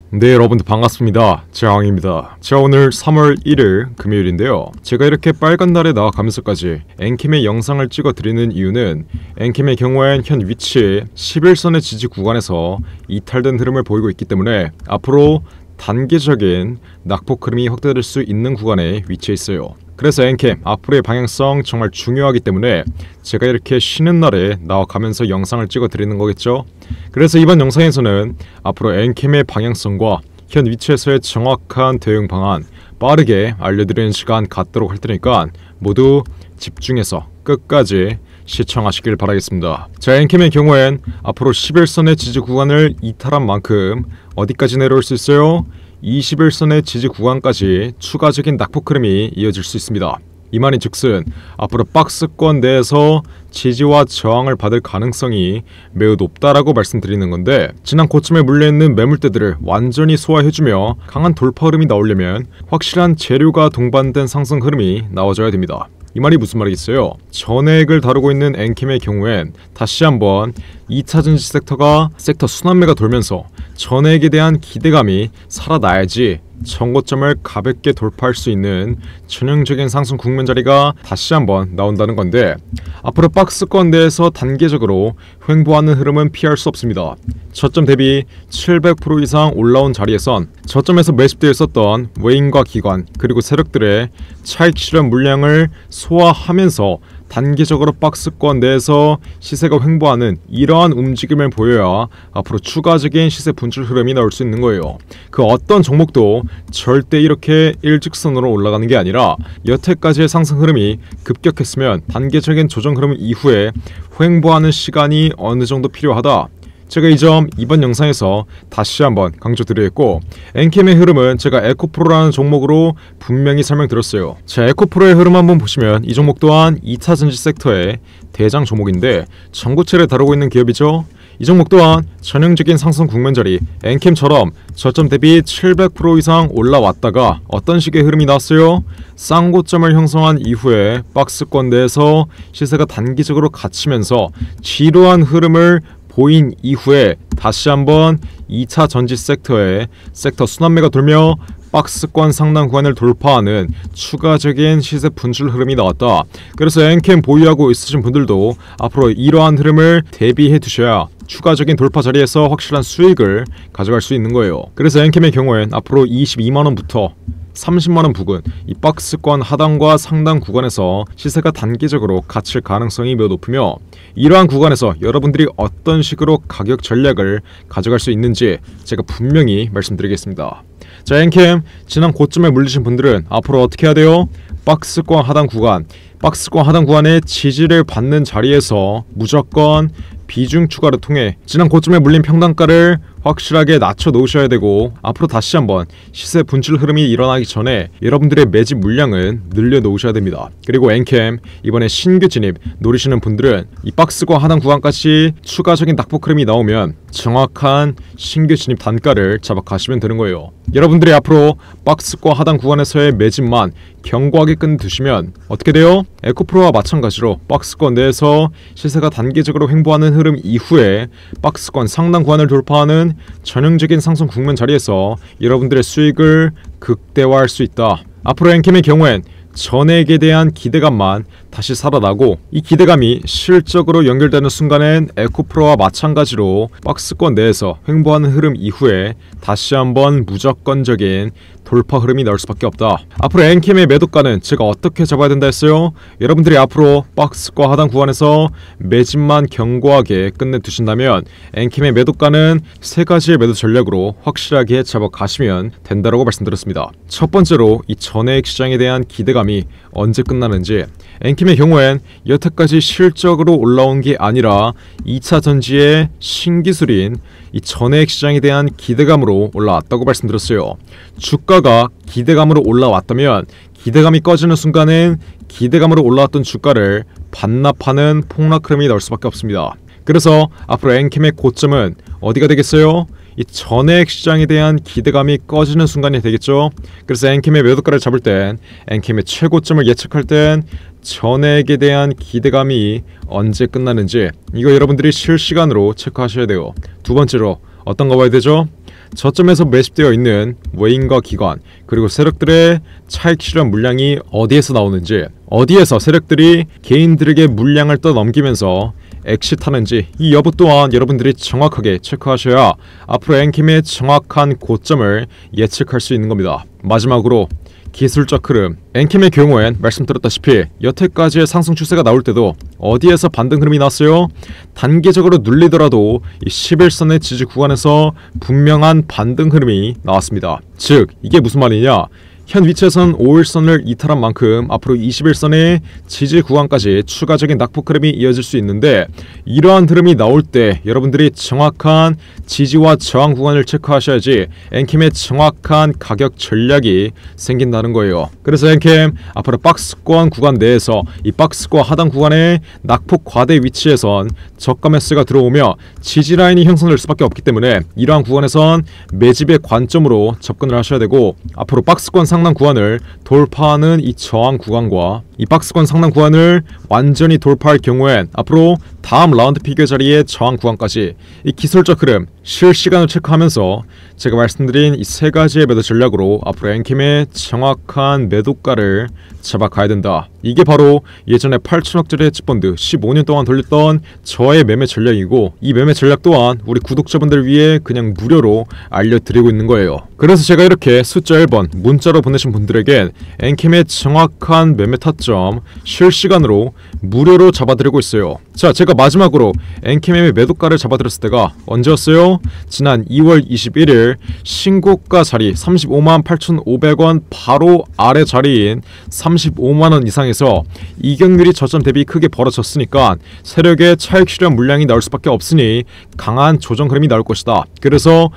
네, 여러분들 반갑습니다. 재앙입니다. 자, 오늘 3월 1일 금요일인데요. 제가 이렇게 빨간 날에 나아가면서까지 엔캠의 영상을 찍어드리는 이유는 엔캠의 경우엔 현 위치 11선의 지지 구간에서 이탈된 흐름을 보이고 있기 때문에 앞으로 단계적인 낙폭 흐름이 확대될 수 있는 구간에 위치해 있어요. 그래서 엔캠 앞으로의 방향성 정말 중요하기 때문에 제가 이렇게 쉬는 날에 나와가면서 영상을 찍어 드리는 거겠죠. 그래서 이번 영상에서는 앞으로 엔캠의 방향성과 현 위치에서의 정확한 대응 방안 빠르게 알려드리는 시간 갖도록 할 테니까 모두 집중해서 끝까지 시청하시길 바라겠습니다. 자, 엔캠의 경우엔 앞으로 11선의 지지 구간을 이탈한 만큼 어디까지 내려올 수 있어요? 21선의 지지 구간까지 추가적인 낙폭 흐름이 이어질 수 있습니다. 이 말인 즉슨 앞으로 박스권 내에서 지지와 저항을 받을 가능성이 매우 높다라고 말씀드리는 건데, 지난 고점에 물려있는 매물대들을 완전히 소화해주며 강한 돌파 흐름이 나오려면 확실한 재료가 동반된 상승 흐름이 나와줘야 됩니다. 이 말이 무슨 말이겠어요? 전액을 다루고 있는 엔캠의 경우엔 다시 한번 2차 전지 섹터가 섹터 순환매가 돌면서 전액에 대한 기대감이 살아나야지 전고점을 가볍게 돌파할 수 있는 전형적인 상승 국면 자리가 다시 한번 나온다는 건데, 앞으로 박스권 내에서 단계적으로 횡보하는 흐름은 피할 수 없습니다. 저점 대비 700% 이상 올라온 자리에선 저점에서 매집되어 있었던 외인과 기관 그리고 세력들의 차익 실현 물량을 소화하면서 단계적으로 박스권 내에서 시세가 횡보하는 이러한 움직임을 보여야 앞으로 추가적인 시세 분출 흐름이 나올 수 있는 거예요. 그 어떤 종목도 절대 이렇게 일직선으로 올라가는 게 아니라 여태까지의 상승 흐름이 급격했으면 단계적인 조정 흐름 이후에 횡보하는 시간이 어느 정도 필요하다. 제가 이 점 이번 영상에서 다시 한번 강조드리겠고, 엔캠의 흐름은 제가 에코프로라는 종목으로 분명히 설명드렸어요. 자, 에코프로의 흐름 한번 보시면 이 종목 또한 2차 전지 섹터의 대장 종목인데 전고체를 다루고 있는 기업이죠. 이 종목 또한 전형적인 상승 국면 자리 엔캠처럼 저점 대비 700% 이상 올라왔다가 어떤 식의 흐름이 나왔어요? 쌍고점을 형성한 이후에 박스권 내에서 시세가 단기적으로 갇히면서 지루한 흐름을 보인 이후에 다시 한번 2차 전지 섹터에 섹터 순환매가 돌며 박스권 상단 구간을 돌파하는 추가적인 시세 분출 흐름이 나왔다. 그래서 엔캠 보유하고 있으신 분들도 앞으로 이러한 흐름을 대비해 두셔야 추가적인 돌파 자리에서 확실한 수익을 가져갈 수 있는 거예요. 그래서 엔캠의 경우엔 앞으로 22만원부터 30만원 부근 이 박스권 하단과 상단 구간에서 시세가 단기적으로 갇힐 가능성이 매우 높으며, 이러한 구간에서 여러분들이 어떤 식으로 가격 전략을 가져갈 수 있는지 제가 분명히 말씀드리겠습니다. 자, 엔캠 지난 고점에 물리신 분들은 앞으로 어떻게 해야 돼요? 박스권 하단 구간의 지지를 받는 자리에서 무조건 비중 추가를 통해 지난 고점에 물린 평단가를 확실하게 낮춰 놓으셔야 되고, 앞으로 다시 한번 시세 분출 흐름이 일어나기 전에 여러분들의 매집 물량은 늘려 놓으셔야 됩니다. 그리고 엔캠 이번에 신규 진입 노리시는 분들은 이 박스권 하단 구간까지 추가적인 낙폭 흐름이 나오면 정확한 신규 진입 단가를 잡아 가시면 되는 거예요. 여러분들이 앞으로 박스권 하단 구간에서의 매집만 견고하게 끊두시면 어떻게 돼요? 에코프로와 마찬가지로 박스권 내에서 시세가 단계적으로 횡보하는 흐름 이후에 박스권 상단 구간을 돌파하는 전형적인 상승 국면 자리에서 여러분들의 수익을 극대화할 수 있다. 앞으로 엔캠의 경우엔 전액에 대한 기대감만 다시 살아나고, 이 기대감이 실적으로 연결되는 순간엔 에코프로와 마찬가지로 박스권 내에서 횡보하는 흐름 이후에 다시 한번 무조건적인 돌파 흐름이 나올 수밖에 없다. 앞으로 엔캠의 매도가는 제가 어떻게 잡아야 된다 했어요? 여러분들이 앞으로 박스권 하단 구간에서 매집만 견고하게 끝내두신다면 엔캠의 매도가는 세 가지의 매도 전략으로 확실하게 잡아 가시면 된다고 말씀드렸습니다. 첫 번째로 이 전액 시장에 대한 기대감이 언제 끝나는지, 엔캠의 경우엔 여태까지 실적으로 올라온 게 아니라 2차 전지의 신기술인 이 전액 시장에 대한 기대감으로 올라왔다고 말씀드렸어요. 주가가 기대감으로 올라왔다면 기대감이 꺼지는 순간엔 기대감으로 올라왔던 주가를 반납하는 폭락 흐름이 나올 수밖에 없습니다. 그래서 앞으로 엔캠의 고점은 어디가 되겠어요? 이 전액 시장에 대한 기대감이 꺼지는 순간이 되겠죠. 그래서 엔캠의 매도가를 잡을 땐, 엔캠의 최고점을 예측할 땐 전액에 대한 기대감이 언제 끝나는지 이거 여러분들이 실시간으로 체크하셔야 돼요. 두 번째로 어떤 거 봐야 되죠? 저점에서 매집되어 있는 외인과 기관 그리고 세력들의 차익 실현 물량이 어디에서 나오는지, 어디에서 세력들이 개인들에게 물량을 떠넘기면서 엑시트하는지 이 여부 또한 여러분들이 정확하게 체크하셔야 앞으로 엔킴의 정확한 고점을 예측할 수 있는 겁니다. 마지막으로 기술적 흐름, 엔킴의 경우엔 말씀드렸다시피 여태까지의 상승 추세가 나올 때도 어디에서 반등 흐름이 났어요? 단기적으로 눌리더라도 이 11선의 지지 구간에서 분명한 반등 흐름이 나왔습니다. 즉 이게 무슨 말이냐, 현 위치에선 5일선을 이탈한 만큼 앞으로 21선의 지지 구간까지 추가적인 낙폭 흐름이 이어질 수 있는데, 이러한 흐름이 나올 때 여러분들이 정확한 지지와 저항 구간을 체크하셔야지 엔캠의 정확한 가격 전략이 생긴다는 거예요. 그래서 엔캠 앞으로 박스권 구간 내에서 이 박스권 하단 구간의 낙폭 과대 위치에선 저가 매수가 들어오며 지지 라인이 형성될 수밖에 없기 때문에 이러한 구간에선 매집의 관점으로 접근을 하셔야 되고, 앞으로 박스권 상단 구간을 돌파하는 이 저항 구간과 이 박스권 상단 구간을 완전히 돌파할 경우엔 앞으로 다음 라운드 피겨 자리의 저항 구간까지 이 기술적 흐름 실시간으로 체크하면서 제가 말씀드린 이 세 가지의 매도 전략으로 앞으로 엔캠의 정확한 매도가를 잡아가야 된다. 이게 바로 예전에 8천억짜리 헤지펀드 15년 동안 돌렸던 저의 매매 전략이고, 이 매매 전략 또한 우리 구독자분들 위해 그냥 무료로 알려드리고 있는 거예요. 그래서 제가 이렇게 숫자 1번 문자로 보내신 분들에겐 엔캠의 정확한 매매 타점 실시간으로 무료로 잡아드리고 있어요. 자, 제가 마지막으로 엔캠의 매도가를 잡아드렸을 때가 언제였어요? 지난 2월 21일 신고가 자리 35만 8,500원 바로 아래 자리인 35만원 이상에서 이격률이 저점 대비 크게 벌어졌으니까 세력의 차익 실현 물량이 나올 수밖에 없으니 강한 조정 흐름이 나올 것이다. 그래서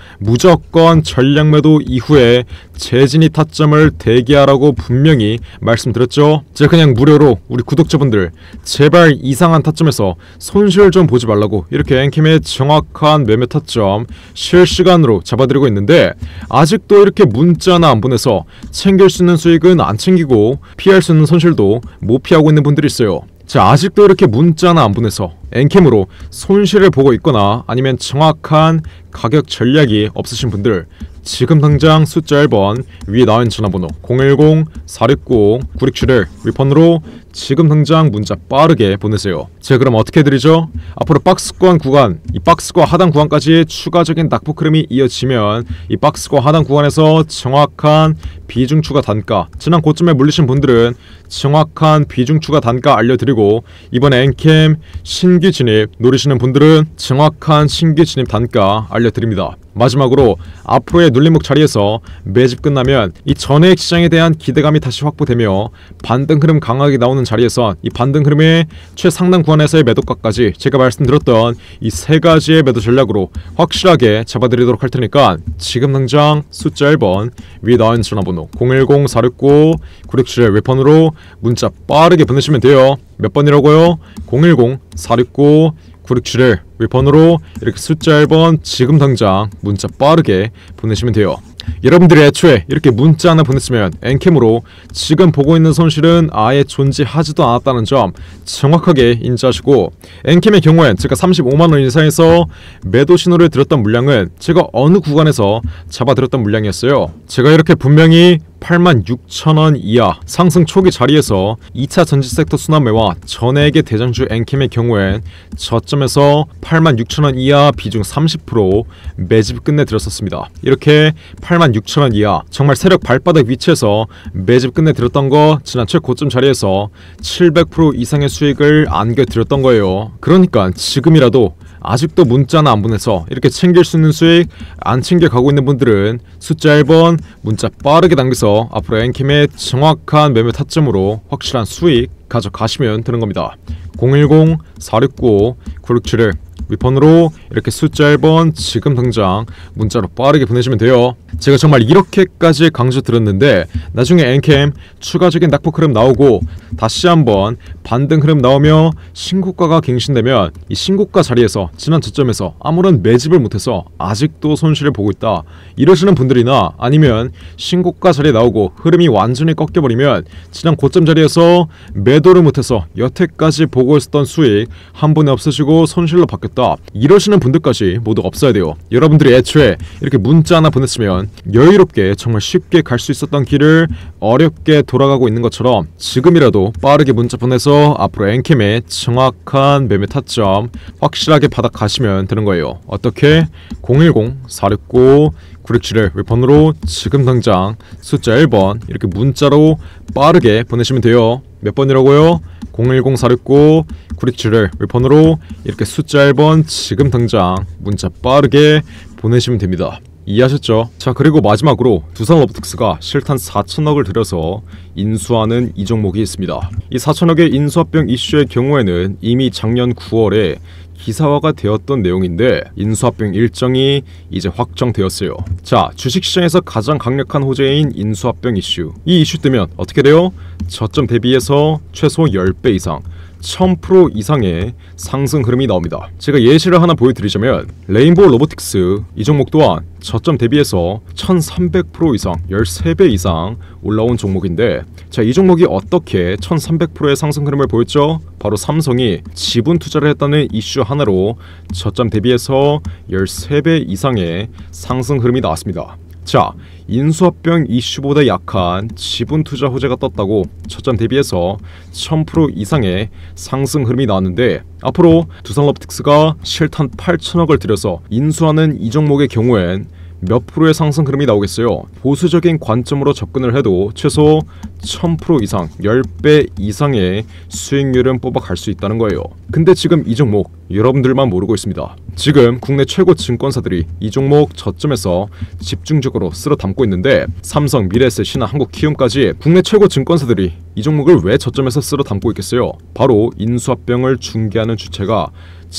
무조건 전략 매도 이후에 재진입 타점을 대기하라고 분명히 말씀드렸죠. 제가 그냥 무료로 우리 구독자분들 제발 이상한 타점에서 손실 좀 보지 말라고 이렇게 엔캠의 정확한 매매 타점 실시간으로 잡아드리고 있는데, 아직도 이렇게 문자나 안 보내서 챙길 수 있는 수익은 안 챙기고 피할 수 있는 손실도 못 피하고 있는 분들이 있어요. 자, 아직도 이렇게 문자나 안 보내서 엔캠으로 손실을 보고 있거나 아니면 정확한 가격 전략이 없으신 분들, 지금 당장 숫자 1번 위에 나와 있는 전화번호 010-469-9671 위펀으로 지금 당장 문자 빠르게 보내세요. 제가 그럼 어떻게 해드리죠? 앞으로 박스권 구간, 이 박스권 하단 구간까지 추가적인 낙폭 흐름이 이어지면 이 박스권 하단 구간에서 정확한 비중 추가 단가, 지난 고점에 물리신 분들은 정확한 비중 추가 단가 알려드리고, 이번에 엔캠 신규 진입 노리시는 분들은 정확한 신규 진입 단가 알려드립니다. 마지막으로 앞으로의 눌림목 자리에서 매집 끝나면 이 전액 시장에 대한 기대감이 다시 확보되며 반등 흐름 강하게 나오는 자리에서 이 반등 흐름의 최상단 구간에서의 매도가까지 제가 말씀드렸던 이 세 가지의 매도 전략으로 확실하게 잡아드리도록 할 테니까 지금 당장 숫자 1번 위에 나와 있는 전화번호 010-469-9671 웹폰으로 문자 빠르게 보내시면 돼요. 몇 번이라고요? 010-469-9671 웹폰으로 이렇게 숫자 1번 지금 당장 문자 빠르게 보내시면 돼요. 여러분들이 애초에 이렇게 문자 하나 보냈으면 엔캠으로 지금 보고 있는 손실은 아예 존재하지도 않았다는 점 정확하게 인지하시고, 엔캠의 경우엔 제가 35만원 이상에서 매도 신호를 드렸던 물량은 제가 어느 구간에서 잡아드렸던 물량이었어요. 제가 이렇게 분명히 86,000원 이하 상승 초기 자리에서 2차 전지섹터 순환매와 전액의 대장주 엔캠의 경우엔 저점에서 86,000원 이하 비중 30% 매집 끝내드렸었습니다. 이렇게 86,000원 이하 정말 세력 발바닥 위치에서 매집 끝내드렸던 거 지난 최고점 자리에서 700% 이상의 수익을 안겨드렸던 거예요. 그러니까 지금이라도 아직도 문자나 안 보내서 이렇게 챙길 수 있는 수익 안 챙겨가고 있는 분들은 숫자 1번 문자 빠르게 당겨서 앞으로 엔캠의 정확한 매매 타점으로 확실한 수익 가져가시면 되는 겁니다. 010-469-9671 위펀으로 이렇게 숫자 1번 지금 당장 문자로 빠르게 보내시면 돼요. 제가 정말 이렇게까지 강조드렸는데 나중에 엔캠 추가적인 낙폭 흐름 나오고 다시 한번 반등 흐름 나오며 신고가가 갱신되면 이 신고가 자리에서 지난 저점에서 아무런 매집을 못해서 아직도 손실을 보고 있다 이러시는 분들이나, 아니면 신고가 자리에 나오고 흐름이 완전히 꺾여버리면 지난 고점 자리에서 매도를 못해서 여태까지 보고 있었던 수익 한 번에 없어지고 손실로 바뀌었다 싶다 이러시는 분들까지 모두 없어야 돼요. 여러분들이 애초에 이렇게 문자 하나 보냈으면 여유롭게 정말 쉽게 갈 수 있었던 길을 어렵게 돌아가고 있는 것처럼 지금이라도 빠르게 문자 보내서 앞으로 엔캠의 정확한 매매 타점 확실하게 받아 가시면 되는 거예요. 어떻게? 010-469-9671 웹번호로 지금 당장 숫자 1번 이렇게 문자로 빠르게 보내시면 돼요. 몇 번이라고요? 010-469-9671 웹번호로 이렇게 숫자 1번 지금 당장 문자 빠르게 보내시면 됩니다. 이해하셨죠? 자, 그리고 마지막으로 두산로보틱스가 실탄 4천억을 들여서 인수하는 이 종목이 있습니다. 이 4천억의 인수합병 이슈의 경우에는 이미 작년 9월에 기사화가 되었던 내용인데 인수합병 일정이 이제 확정되었어요. 자, 주식시장에서 가장 강력한 호재인 인수합병 이슈. 이 이슈 뜨면 어떻게 돼요? 저점 대비해서 최소 10배 이상 1000% 이상의 상승 흐름이 나옵니다. 제가 예시를 하나 보여드리자면 레인보우 로보틱스 이 종목 또한 저점 대비해서 1300% 이상 13배 이상 올라온 종목인데, 자, 이 종목이 어떻게 1300%의 상승 흐름을 보였죠? 바로 삼성이 지분 투자를 했다는 이슈 하나로 저점 대비해서 13배 이상의 상승 흐름이 나왔습니다. 자, 인수합병 이슈보다 약한 지분 투자 호재가 떴다고 저점 대비해서 1000% 이상의 상승 흐름이 나왔는데, 앞으로 두산로보틱스가 실탄 8천억을 들여서 인수하는 이 종목의 경우엔 몇 프로의 상승 흐름이 나오겠어요? 보수적인 관점으로 접근을 해도 최소 1000% 이상 10배 이상의 수익률은 뽑아갈 수 있다는 거예요. 근데 지금 이 종목 여러분들만 모르고 있습니다. 지금 국내 최고 증권사들이 이 종목 저점에서 집중적으로 쓸어 담고 있는데, 삼성, 미래에셋, 신한, 한국키움까지 국내 최고 증권사들이 이 종목을 왜 저점에서 쓸어 담고 있겠어요? 바로 인수합병을 중개하는 주체가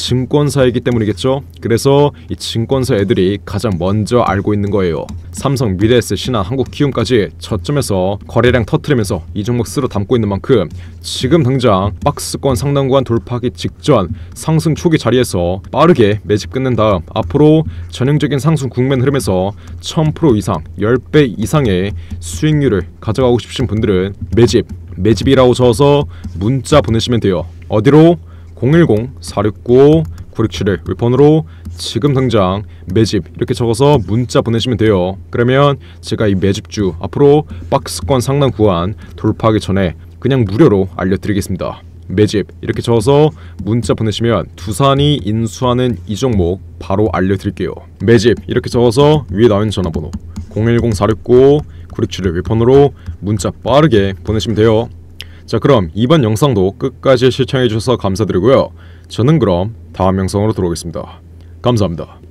증권사이기 때문이겠죠. 그래서 이 증권사 애들이 가장 먼저 알고 있는 거예요. 삼성, 미래에셋, 신한, 한국키움까지 저점에서 거래량 터트리면서 이 종목 쓸어 담고 있는 만큼 지금 당장 박스권 상단 구간 돌파하기 직전 상승 초기 자리에서 빠르게 매집 끝낸 다음 앞으로 전형적인 상승 국면 흐름에서 1000% 이상 10배 이상의 수익률을 가져가고 싶으신 분들은 매집이라고 적어서 문자 보내시면 돼요. 어디로? 010-469-9671 웹번호로 지금 당장 매집 이렇게 적어서 문자 보내시면 돼요. 그러면 제가 이 매집주 앞으로 박스권 상단 구간 돌파하기 전에 그냥 무료로 알려드리겠습니다. 매집 이렇게 적어서 문자 보내시면 두산이 인수하는 이 종목 바로 알려드릴게요. 매집 이렇게 적어서 위에 나온 전화번호 010-469-9671 웹번호로 문자 빠르게 보내시면 돼요. 자, 그럼 이번 영상도 끝까지 시청해주셔서 감사드리고요. 저는 그럼 다음 영상으로 돌아오겠습니다. 감사합니다.